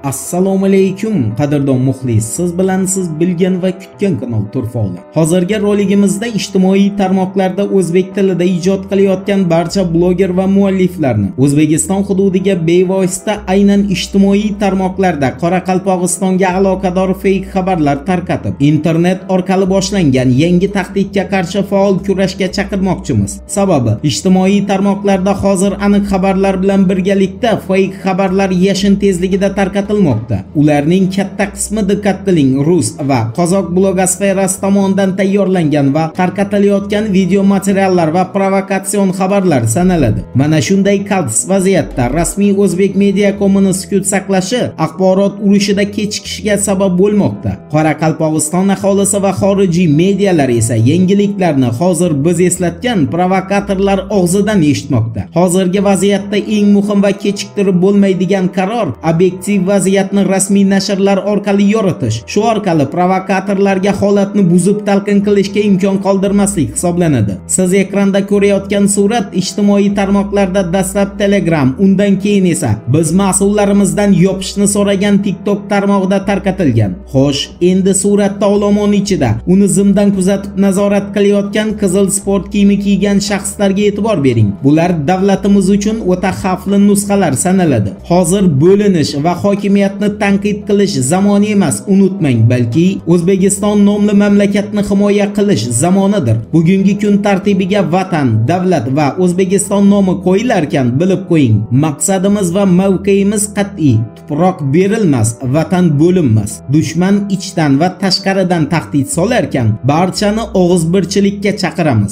Assalomu alaykum qadrdon muxlis, siz bilan siz bilgan va kutgan kanal Turfoli. Hozirgi roligimizda ijtimoiy tarmoqlarda o'zbek tilida ijod qilayotgan barcha bloger va mualliflarni O'zbekiston hududiga bevosita aynan ijtimoiy tarmoqlarda Qoraqalpog'istonga aloqador fake xabarlar tarqatib, internet orqali boshlangan yangi tahdidga qarshi faol kurashga chaqirmoqchimiz. Sababi, ijtimoiy tarmoqlarda hozir aniq xabarlar bilan birgalikda fake xabarlar yashin tezligida tarqatilmoqda. Ularning katta qismi diqqat qiling, rus va qozoq blogosferasi tomonidan tayyorlangan va tarqatilayotgan video materiallar va provokatsion xabarlar sanaladi. Mana shunday qaltis vaziyatda rasmiy o'zbek media komuni sukut saqlashi axborot urushida kechikishga sabab bo'lmoqda. Qoraqalpog'iston aholisi va xorijiy medialar esa yangiliklarni hozir biz eslatgan provokatorlar og'zidan eshitmoqda. Hozirgi vaziyatda eng muhim va kechiktirib bo'lmaydigan qaror obyektiv vaziyatni rasmiy nashrlar orqali yoritish. Shu orqali provokatorlarga holatni buzib talqin qilishga imkon qoldirmaslik hisoblanadi. Siz ekranda ko'rayotgan surat ijtimoiy tarmoqlarda dastlab Telegram, undan keyin esa biz mas'ullarimizdan yopishni so'ragan TikTok tarmog'ida tarqatilgan. Xo'sh, endi suratda olomon ichida uni zimdan kuzatib nazorat qilayotgan qizil sport kiyimi kiygan shaxslarga e'tibor bering. Bular davlatimiz uchun o'ta xavfli nusxalar sanaladi. Hozir bo'linish va hokimiyatni tanqid qilish zamoni emas, unutmang, balki O'zbekiston nomli mamlakatni himoya qilish zamonidir. Bugungi kun tartibiga vatan, davlat va O'zbekiston nomi qo'yilarkan, bilib qo'ying. Maqsadimiz va mavqeimiz qat'iy. Tuproq berilmas, vatan bo'linmas. Dushman ichdan va tashqaridan tahdid solarkan, barchani og'izbirchilikka chaqiramiz.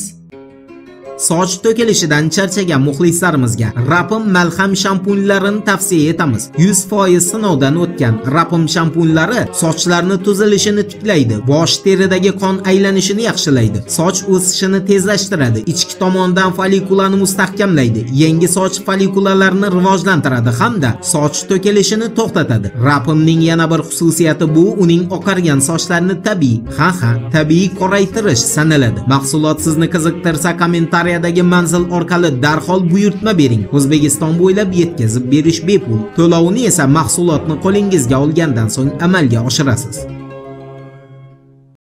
Soch to'kilishidan charchagan muxlislarimizga Rapim malham shampunlarini tavsiya etamiz. 100% sinovdan o'tgan Rapim shampunlari sochlarni tuzilishini tiklaydi, bosh teridagi qon aylanishini yaxshilaydi, soch o'sishini tezlashtiradi, ichki tomondan follikulani mustahkamlaydi, yangi soch follikularini rivojlantiradi hamda soch to'kilishini to'xtatadi. Rapimning yana bir xususiyati bu uning oqargan sochlarni tabiiy qoraytirish sanaladi. Mahsulot sizni qiziqtirsa kommentar manzil orqali darhol buyurtma bering. O'zbekiston bo'ylab yetkazib berish bepul. To'lovni esa mahsulotni qo'lingizga olgandan so'ng amalga oshirasiz.